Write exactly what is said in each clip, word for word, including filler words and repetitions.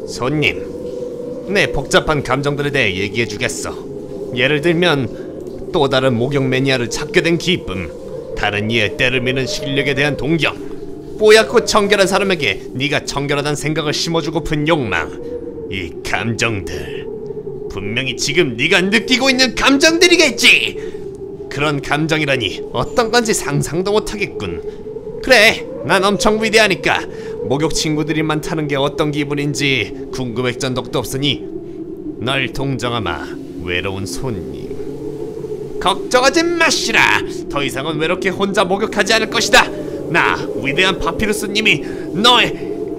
손님, 내 복잡한 감정들에 대해 얘기해주겠어. 예를 들면 또 다른 목욕 매니아를 찾게 된 기쁨, 다른 이의 때를 미는 실력에 대한 동경, 뽀얗고 청결한 사람에게 네가 청결하다는 생각을 심어주고픈 욕망. 이 감정들 분명히 지금 네가 느끼고 있는 감정들이겠지. 그런 감정이라니 어떤 건지 상상도 못하겠군. 그래, 난 엄청 위대하니까 목욕 친구들이 많다는 게 어떤 기분인지 궁금했던 적도 없으니 널 동정하마, 외로운 손님. 걱정하지 마시라. 더 이상은 외롭게 혼자 목욕하지 않을 것이다. 나 위대한 파피루스님이 너의...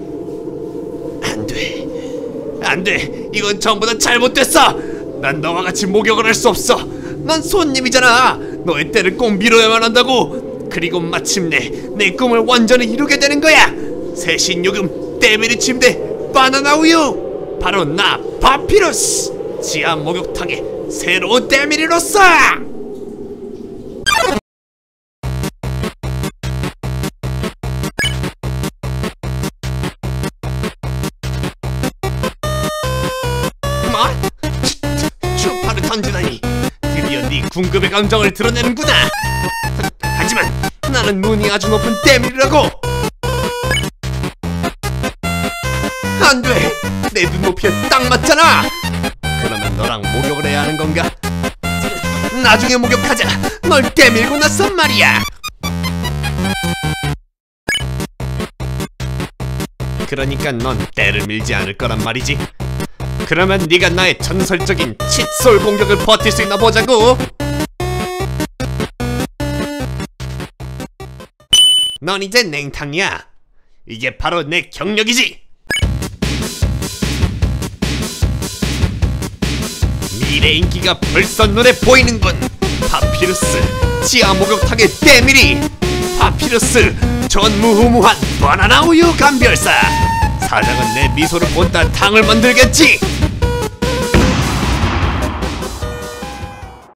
안돼 안돼, 이건 전부 다 잘못됐어. 난 너와 같이 목욕을 할 수 없어. 넌 손님이잖아. 너의 때를 꼭 미뤄야만 한다고. 그리고 마침내 내 꿈을 완전히 이루게 되는 거야. 세신 요금, 때밀이 침대, 바나나 우유. 바로 나 파피루스, 지하 목욕탕의 새로운 때밀이로서. 뭐? 추파를 던지다니. 드디어 네 궁금의 감정을 드러내는구나. 하지만 나는 문이 아주 높은 때밀이라고. 안돼, 내 눈높이에 딱 맞잖아. 그러면 너랑 목욕을 해야 하는 건가? 나중에 목욕하자. 널 때밀고 나서 말이야. 그러니까 넌 때를 밀지 않을 거란 말이지. 그러면 네가 나의 전설적인 칫솔 공격을 버틸 수 있나 보자고. 넌 이제 냉탕이야. 이게 바로 내 경력이지. 미래 인기가 벌써 눈에 보이는군. 파피루스, 지하 목욕탕의 때밀이. 파피루스, 전무후무한 바나나 우유 감별사. 사장은 내 미소를 본따 탕을 만들겠지.